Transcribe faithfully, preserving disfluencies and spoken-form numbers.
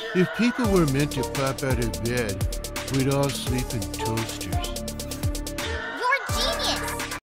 If people were meant to pop out of bed, we'd all sleep in toasters.